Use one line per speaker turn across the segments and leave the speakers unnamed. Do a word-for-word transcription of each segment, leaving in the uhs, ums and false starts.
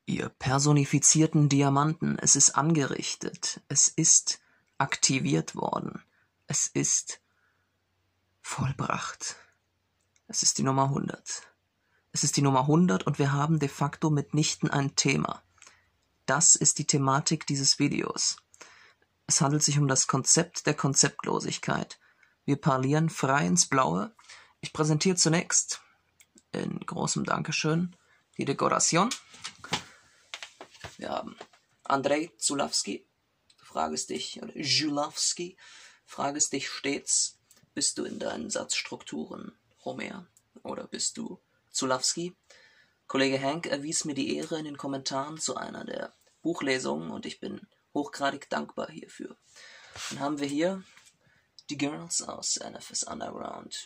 Ihr personifizierten Diamanten, es ist angerichtet, es ist aktiviert worden, es ist vollbracht. Es ist die Nummer hundert. Es ist die Nummer hundert und wir haben de facto mitnichten ein Thema. Das ist die Thematik dieses Videos. Es handelt sich um das Konzept der Konzeptlosigkeit. Wir parlieren frei ins Blaue. Ich präsentiere zunächst in großem Dankeschön die Dekoration. Wir haben Andrzej Zulawski. Du fragest dich, oder Julawski, fragest dich stets, bist du in deinen Satzstrukturen Homer oder bist du Zulawski? Kollege Hank erwies mir die Ehre in den Kommentaren zu einer der Buchlesungen und ich bin hochgradig dankbar hierfür. Dann haben wir hier die Girls aus N F S Underground.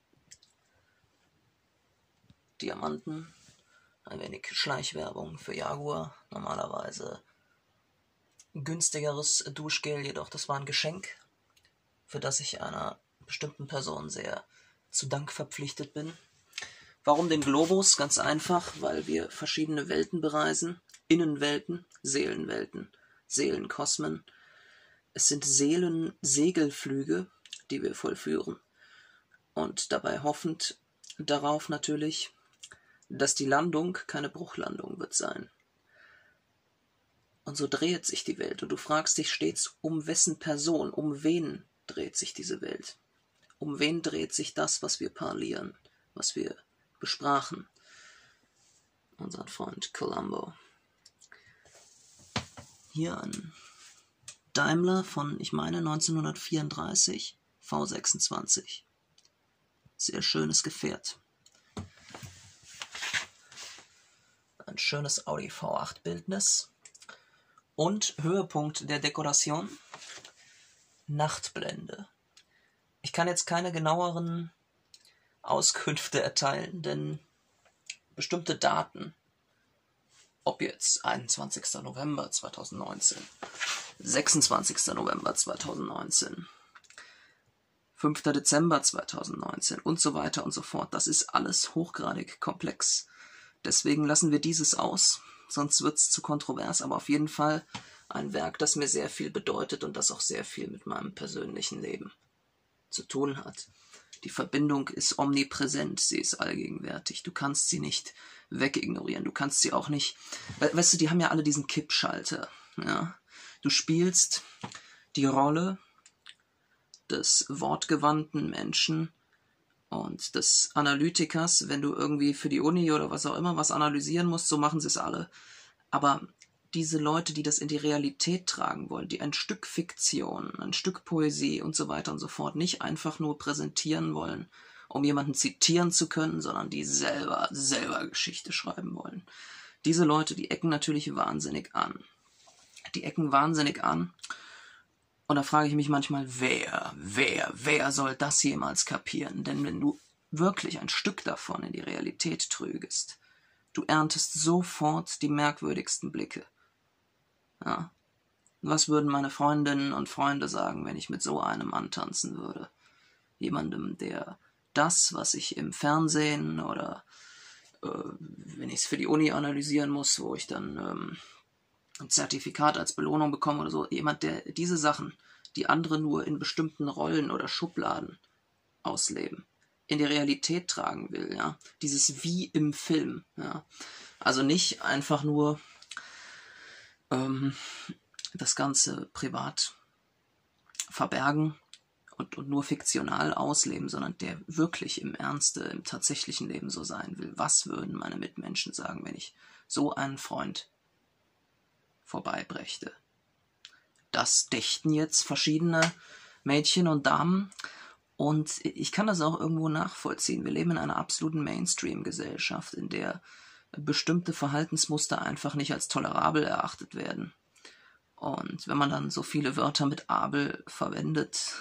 Diamanten, ein wenig Schleichwerbung für Jaguar, normalerweise günstigeres Duschgel, jedoch das war ein Geschenk, für das ich einer bestimmten Person sehr zu Dank verpflichtet bin. Warum den Globus? Ganz einfach, weil wir verschiedene Welten bereisen, Innenwelten, Seelenwelten, Seelenkosmen. Es sind Seelensegelflüge, die wir vollführen und dabei hoffend darauf natürlich, dass die Landung keine Bruchlandung wird sein. Und so dreht sich die Welt und du fragst dich stets, um wessen Person, um wen dreht sich diese Welt? Um wen dreht sich das, was wir parlieren, was wir besprachen? Unseren Freund Columbo. Hier ein Daimler von, ich meine, neunzehnhundertvierunddreißig, V sechsundzwanzig. Sehr schönes Gefährt. Ein schönes Audi V acht Bildnis. Und Höhepunkt der Dekoration, Nachtblende. Ich kann jetzt keine genaueren Auskünfte erteilen, denn bestimmte Daten, ob jetzt einundzwanzigster November zweitausendneunzehn, sechsundzwanzigster November zweitausendneunzehn, fünfter Dezember zweitausendneunzehn und so weiter und so fort, das ist alles hochgradig komplex. Deswegen lassen wir dieses aus, sonst wird es zu kontrovers, aber auf jeden Fall ein Werk, das mir sehr viel bedeutet und das auch sehr viel mit meinem persönlichen Leben zu tun hat. Die Verbindung ist omnipräsent, sie ist allgegenwärtig. Du kannst sie nicht wegignorieren, du kannst sie auch nicht... We weißt du, die haben ja alle diesen Kippschalter. Ja? Du spielst die Rolle des wortgewandten Menschen und des Analytikers, wenn du irgendwie für die Uni oder was auch immer was analysieren musst, so machen sie es alle. Aber diese Leute, die das in die Realität tragen wollen, die ein Stück Fiktion, ein Stück Poesie und so weiter und so fort nicht einfach nur präsentieren wollen, um jemanden zitieren zu können, sondern die selber, selber Geschichte schreiben wollen. Diese Leute, die ecken natürlich wahnsinnig an. Die ecken wahnsinnig an. Und da frage ich mich manchmal, wer, wer, wer soll das jemals kapieren? Denn wenn du wirklich ein Stück davon in die Realität trügest, du erntest sofort die merkwürdigsten Blicke. Ja. Was würden meine Freundinnen und Freunde sagen, wenn ich mit so einem antanzen würde? Jemandem, der das, was ich im Fernsehen oder äh, wenn ich es für die Uni analysieren muss, wo ich dann ähm, ein Zertifikat als Belohnung bekomme oder so, jemand, der diese Sachen, die andere nur in bestimmten Rollen oder Schubladen ausleben, in die Realität tragen will, ja, dieses wie im Film, ja, also nicht einfach nur ähm, das Ganze privat verbergen und, und nur fiktional ausleben, sondern der wirklich im Ernste, im tatsächlichen Leben so sein will. Was würden meine Mitmenschen sagen, wenn ich so einen Freund vorbeibrächte? Das dächten jetzt verschiedene Mädchen und Damen und ich kann das auch irgendwo nachvollziehen. Wir leben in einer absoluten Mainstream-Gesellschaft, in der bestimmte Verhaltensmuster einfach nicht als tolerabel erachtet werden. Und wenn man dann so viele Wörter mit Abel verwendet,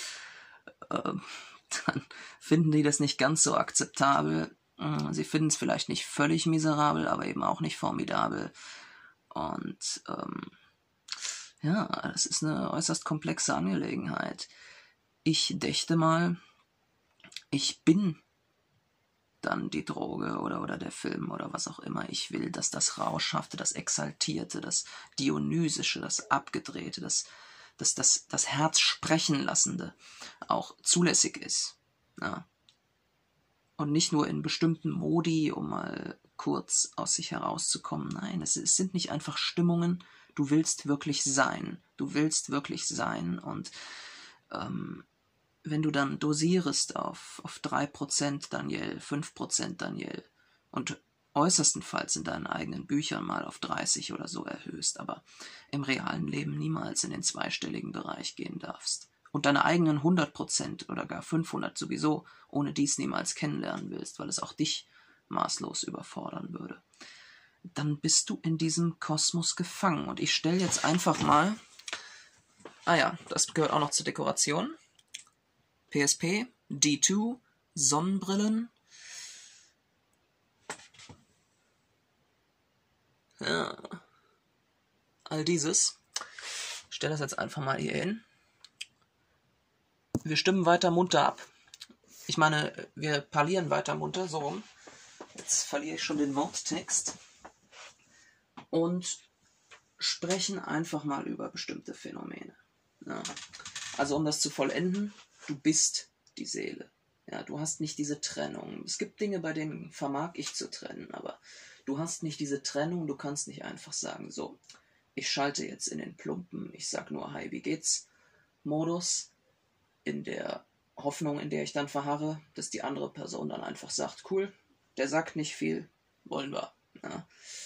äh, dann finden die das nicht ganz so akzeptabel. Sie finden es vielleicht nicht völlig miserabel, aber eben auch nicht formidabel. Und ähm, ja, das ist eine äußerst komplexe Angelegenheit. Ich dächte mal, ich bin dann die Droge oder, oder der Film oder was auch immer. Ich will, dass das Rauschhafte, das Exaltierte, das Dionysische, das Abgedrehte, das, das, das, das Herz sprechen lassende auch zulässig ist. Ja. Und nicht nur in bestimmten Modi, um mal kurz aus sich herauszukommen. Nein, es, es sind nicht einfach Stimmungen. Du willst wirklich sein. Du willst wirklich sein. Und ähm, wenn du dann dosierst auf, auf drei Prozent Daniel, fünf Prozent Daniel und äußerstenfalls in deinen eigenen Büchern mal auf dreißig oder so erhöhst, aber im realen Leben niemals in den zweistelligen Bereich gehen darfst und deine eigenen hundert Prozent oder gar fünfhundert sowieso ohne dies niemals kennenlernen willst, weil es auch dich maßlos überfordern würde, dann bist du in diesem Kosmos gefangen. Und ich stelle jetzt einfach mal, ah ja, das gehört auch noch zur Dekoration, P S P, D zwei, Sonnenbrillen, ja, all dieses. Ich stelle das jetzt einfach mal hier hin. Wir stimmen weiter munter ab. Ich meine, wir parlieren weiter munter, so rum. Jetzt verliere ich schon den Worttext. Und sprechen einfach mal über bestimmte Phänomene. Ja. Also um das zu vollenden, du bist die Seele. Ja, du hast nicht diese Trennung. Es gibt Dinge, bei denen vermag ich zu trennen, aber du hast nicht diese Trennung, du kannst nicht einfach sagen, so, ich schalte jetzt in den plumpen, ich sag nur Hi, wie geht's, Modus, in der Hoffnung, in der ich dann verharre, dass die andere Person dann einfach sagt, cool, der sagt nicht viel, wollen wir. Ja.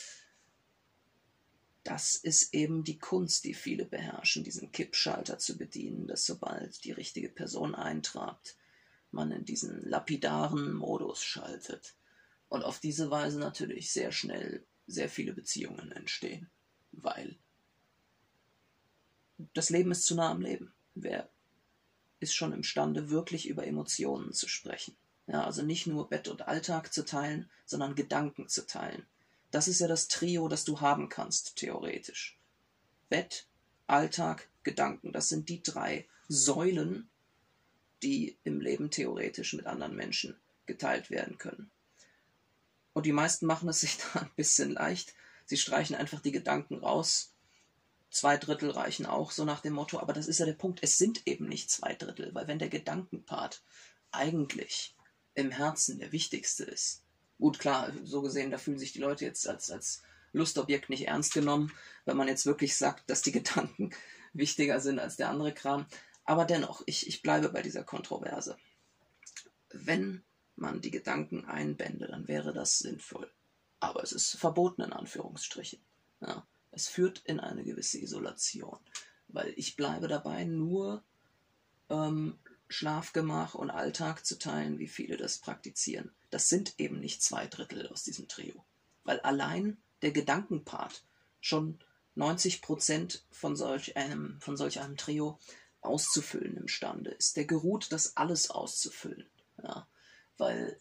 Das ist eben die Kunst, die viele beherrschen, diesen Kippschalter zu bedienen, dass sobald die richtige Person eintrat, man in diesen lapidaren Modus schaltet. Und auf diese Weise natürlich sehr schnell sehr viele Beziehungen entstehen, weil das Leben ist zu nah am Leben. Wer ist schon imstande, wirklich über Emotionen zu sprechen? Ja, also nicht nur Bett und Alltag zu teilen, sondern Gedanken zu teilen. Das ist ja das Trio, das du haben kannst, theoretisch. Bett, Alltag, Gedanken. Das sind die drei Säulen, die im Leben theoretisch mit anderen Menschen geteilt werden können. Und die meisten machen es sich da ein bisschen leicht. Sie streichen einfach die Gedanken raus. Zwei Drittel reichen auch, so nach dem Motto. Aber das ist ja der Punkt. Es sind eben nicht zwei Drittel, weil wenn der Gedankenpart eigentlich im Herzen der wichtigste ist, gut, klar, so gesehen, da fühlen sich die Leute jetzt als, als Lustobjekt nicht ernst genommen, wenn man jetzt wirklich sagt, dass die Gedanken wichtiger sind als der andere Kram. Aber dennoch, ich, ich bleibe bei dieser Kontroverse. Wenn man die Gedanken einbände, dann wäre das sinnvoll. Aber es ist verboten in Anführungsstrichen. Ja, es führt in eine gewisse Isolation, weil ich bleibe dabei, nur ähm, Schlafgemach und Alltag zu teilen, wie viele das praktizieren. Das sind eben nicht zwei Drittel aus diesem Trio, weil allein der Gedankenpart schon neunzig Prozent von solch einem, von solch einem Trio auszufüllen imstande ist. Der geruht, das alles auszufüllen. Ja, weil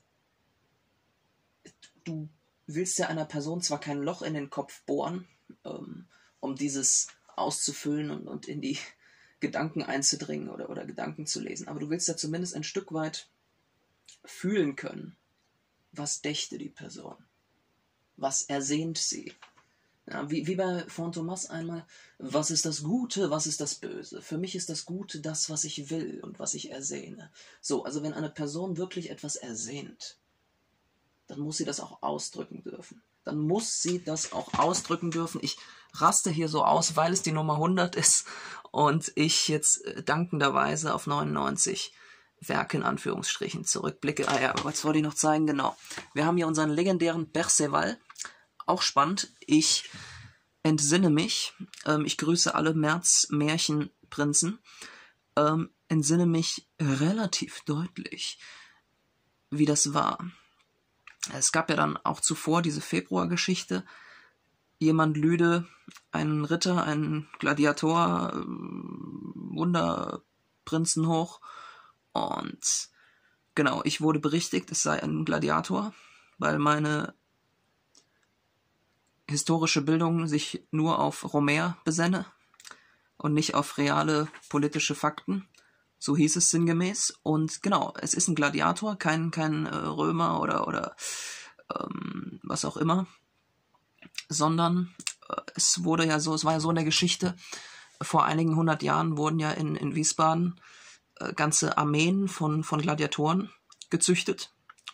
du willst ja einer Person zwar kein Loch in den Kopf bohren, ähm, um dieses auszufüllen und, und in die Gedanken einzudringen oder, oder Gedanken zu lesen, aber du willst ja zumindest ein Stück weit fühlen können, was dächte die Person, was ersehnt sie. Ja, wie, wie bei Fantomas einmal, was ist das Gute, was ist das Böse? Für mich ist das Gute das, was ich will und was ich ersehne. So, also wenn eine Person wirklich etwas ersehnt, dann muss sie das auch ausdrücken dürfen. Dann muss sie das auch ausdrücken dürfen. Ich raste hier so aus, weil es die Nummer hundert ist und ich jetzt dankenderweise auf neunundneunzig Werke in Anführungsstrichen zurückblicke. Ah ja, was wollte ich noch zeigen? Genau. Wir haben hier unseren legendären Perceval. Auch spannend. Ich entsinne mich, ähm, ich grüße alle März-Märchenprinzen, ähm, entsinne mich relativ deutlich, wie das war. Es gab ja dann auch zuvor diese Februargeschichte. Jemand lüde einen Ritter, einen Gladiator, äh, Wunderprinzen hoch. Und genau, ich wurde berichtigt, es sei ein Gladiator, weil meine historische Bildung sich nur auf Homer besenne und nicht auf reale politische Fakten. So hieß es sinngemäß. Und genau, es ist ein Gladiator, kein, kein äh, Römer oder, oder ähm, was auch immer, sondern äh, es wurde ja so, es war ja so in der Geschichte, vor einigen hundert Jahren wurden ja in, in Wiesbaden äh, ganze Armeen von, von Gladiatoren gezüchtet.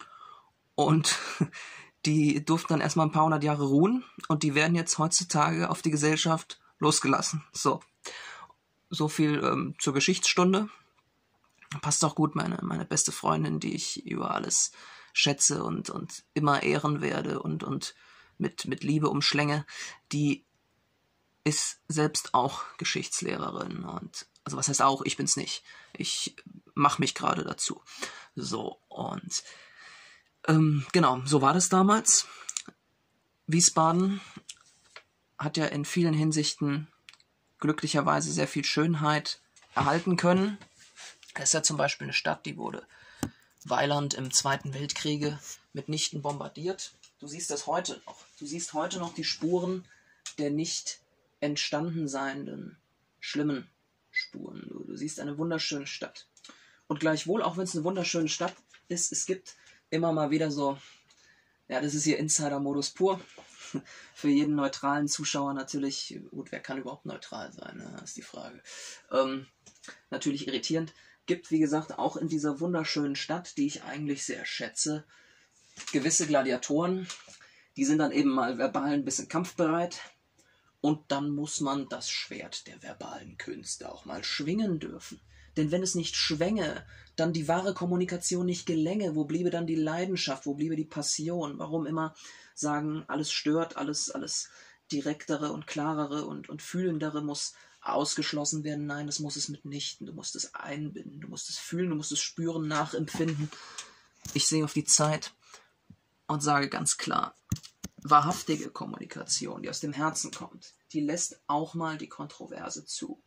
Und die durften dann erstmal ein paar hundert Jahre ruhen und die werden jetzt heutzutage auf die Gesellschaft losgelassen. So, so viel ähm, zur Geschichtsstunde. Passt auch gut, meine, meine beste Freundin, die ich über alles schätze und, und immer ehren werde und, und mit, mit Liebe umschlänge, die ist selbst auch Geschichtslehrerin. Und also was heißt auch, ich bin's nicht. Ich mache mich gerade dazu. So, und ähm, genau, so war das damals. Wiesbaden hat ja in vielen Hinsichten glücklicherweise sehr viel Schönheit erhalten können. Es ist ja zum Beispiel eine Stadt, die wurde Weiland im Zweiten Weltkriege mitnichten bombardiert. Du siehst das heute noch. Du siehst heute noch die Spuren der nicht entstanden seienden schlimmen Spuren. Du, du siehst eine wunderschöne Stadt. Und gleichwohl, auch wenn es eine wunderschöne Stadt ist, es gibt immer mal wieder so, ja, das ist hier Insider-Modus pur. Für jeden neutralen Zuschauer natürlich, gut, wer kann überhaupt neutral sein, ne? Ist die Frage. Ähm, natürlich irritierend. Gibt, wie gesagt, auch in dieser wunderschönen Stadt, die ich eigentlich sehr schätze, gewisse Gladiatoren, die sind dann eben mal verbal ein bisschen kampfbereit und dann muss man das Schwert der verbalen Künste auch mal schwingen dürfen. Denn wenn es nicht schwänge, dann die wahre Kommunikation nicht gelänge, wo bliebe dann die Leidenschaft, wo bliebe die Passion? Warum immer sagen, alles stört, alles, alles direktere und klarere und, und fühlendere muss ausgeschlossen werden? Nein, das muss es mitnichten. Du musst es einbinden, du musst es fühlen, du musst es spüren, nachempfinden. Ich sehe auf die Zeit und sage ganz klar, wahrhaftige Kommunikation, die aus dem Herzen kommt, die lässt auch mal die Kontroverse zu.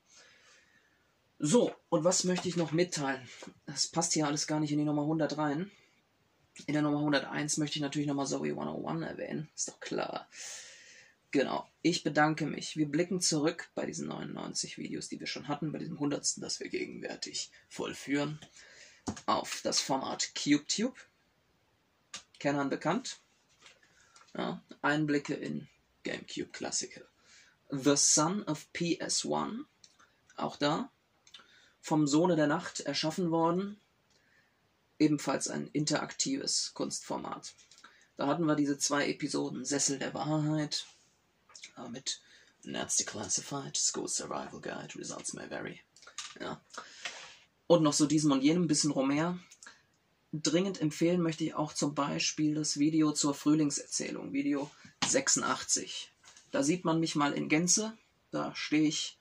So, und was möchte ich noch mitteilen? Das passt hier alles gar nicht in die Nummer hundert rein. In der Nummer hunderteins möchte ich natürlich nochmal Zoe hunderteins erwähnen, ist doch klar. Genau, ich bedanke mich. Wir blicken zurück bei diesen neunundneunzig Videos, die wir schon hatten, bei diesem hundertsten, das wir gegenwärtig vollführen, auf das Format CubeTube. Kennern bekannt. Ja, Einblicke in GameCube-Klassiker. The Son of P S eins, auch da, vom Sohne der Nacht erschaffen worden, ebenfalls ein interaktives Kunstformat. Da hatten wir diese zwei Episoden Sessel der Wahrheit, mit Nerds Declassified, School Survival Guide, Results May Vary. Ja. Und noch so diesem und jenem, ein bisschen Romer. Dringend empfehlen möchte ich auch zum Beispiel das Video zur Frühlingserzählung, Video sechsundachtzig. Da sieht man mich mal in Gänze, da stehe ich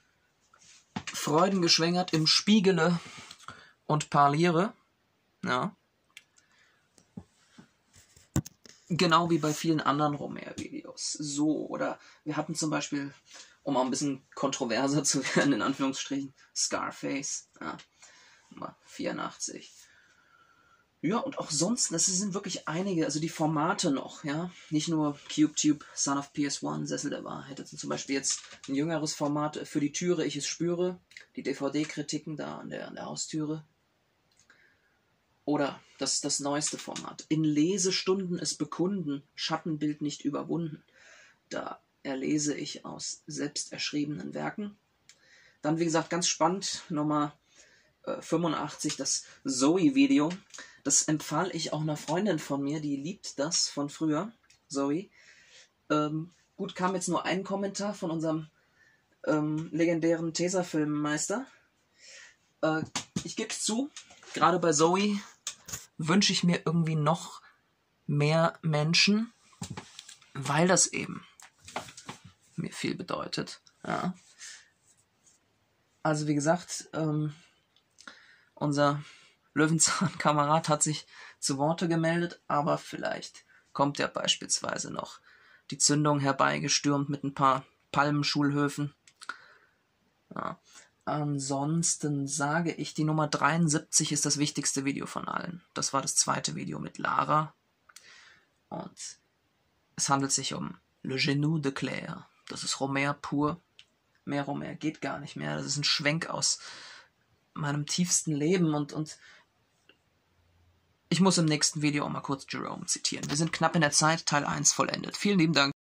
freudengeschwängert im Spiegele und parliere. Ja. Genau wie bei vielen anderen Romer-Videos. So, oder wir hatten zum Beispiel, um auch ein bisschen kontroverser zu werden, in Anführungsstrichen, Scarface, ja, Nummer vierundachtzig. Ja, und auch sonst, das sind wirklich einige, also die Formate noch, ja, nicht nur CubeTube, Son of P S eins, Sessel der Wahrheit, das sind zum Beispiel jetzt ein jüngeres Format, Für die Türe, ich es spüre, die D V D-Kritiken da an der, an der Haustüre. Oder das, das neueste Format, In Lesestunden es bekunden, Schattenbild nicht überwunden. Da erlese ich aus selbst erschriebenen Werken. Dann, wie gesagt, ganz spannend, Nummer äh, fünfundachtzig, das Zoe-Video. Das empfahl ich auch einer Freundin von mir, die liebt das von früher, Zoe. Ähm, gut, kam jetzt nur ein Kommentar von unserem ähm, legendären Tesafilmmeister. Äh, ich gebe es zu, gerade bei Zoe wünsche ich mir irgendwie noch mehr Menschen, weil das eben mir viel bedeutet. Ja. Also wie gesagt, ähm, unser Löwenzahn-Kamerad hat sich zu Worte gemeldet, aber vielleicht kommt ja beispielsweise noch die Zündung herbeigestürmt mit ein paar Palmenschulhöfen. Ja. Ansonsten sage ich, die Nummer dreiundsiebzig ist das wichtigste Video von allen. Das war das zweite Video mit Lara. Und es handelt sich um Le Genou de Claire. Das ist Romer pur. Mehr Romer geht gar nicht mehr. Das ist ein Schwenk aus meinem tiefsten Leben und, und ich muss im nächsten Video auch mal kurz Jerome zitieren. Wir sind knapp in der Zeit, Teil eins vollendet. Vielen lieben Dank.